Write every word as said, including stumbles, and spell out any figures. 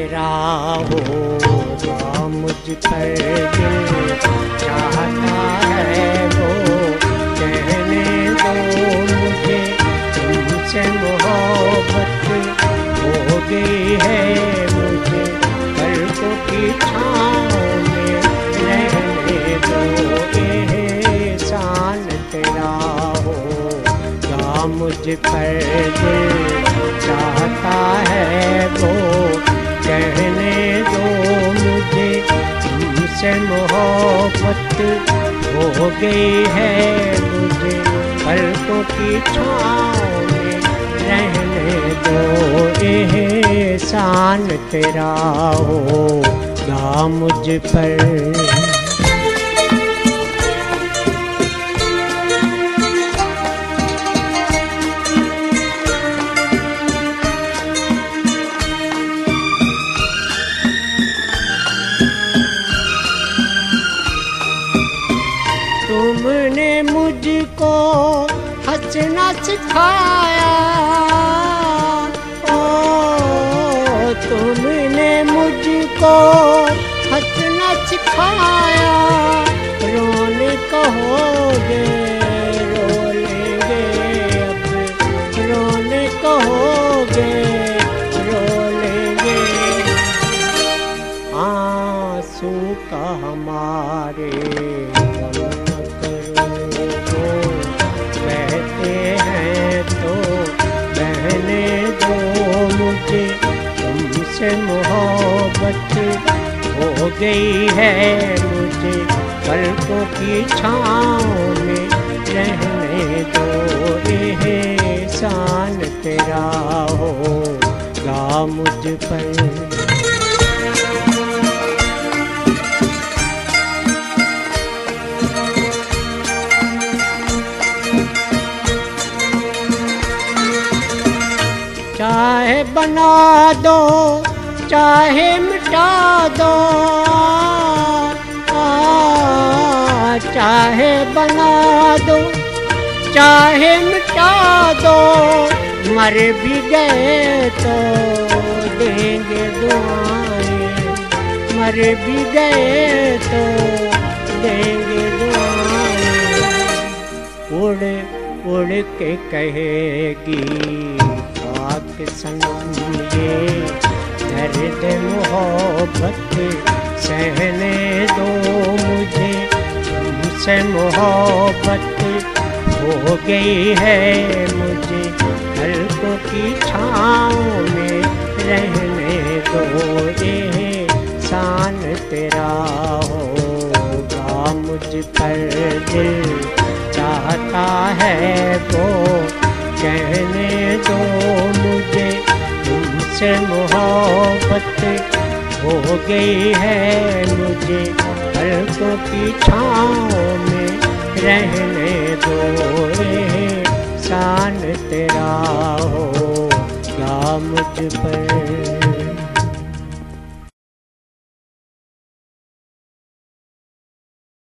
तेरा होगा मुझ पर दिल चाहता है वो कहने दो मुझे तुमसे मोहब्बत हो गई है मुझे पलकों की छाँव में रहने दो एहसान तेरा होगा मुझ पर दिल चाहता है वो कहने दो मुझे तुमसे मोहब्बत हो गई है मुझे पलकों की छाँव में रहने दो एहसान तेरा होगा मुझ पर। तुमने मुझको हंसना सिखाया ओ तुमने मुझको हंसना सिखाया रोने कहोगे रो लेंगे अब रोने कहोगे रो लेंगे आंसू का हमारे तुमसे मोहब्बत हो गई है मुझे पलकों की छाँव में रहने दो एहसान तेरा होगा मुझ पर। चाहे बना दो चाहे मिटा दो आ, चाहे बना दो चाहे मिटा दो मर भी गए तो देंगे दुआएं मर भी गए तो देंगे दुआएं उड़ उड़ के कहेगी पाक सनम ये दर्द मोहब्बत सहने दो मुझे तुमसे मोहब्बत हो गई है मुझे पलकों की छाँव में रहने दो एहसान तेरा होगा मुझ पर दिल चाहता है वो कहने दो मुझे तुमसे मोहब्बत हो गई है मुझे पलकों की छाँव में रहने दो एहसान तेरा होगा मुझ पर।